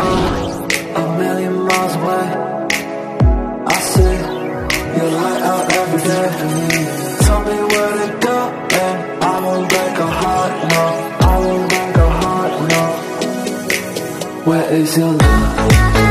a million miles away. I see your light out every day. Tell me where to go and I won't break a heart, no. I won't break a heart, no. Where is your love?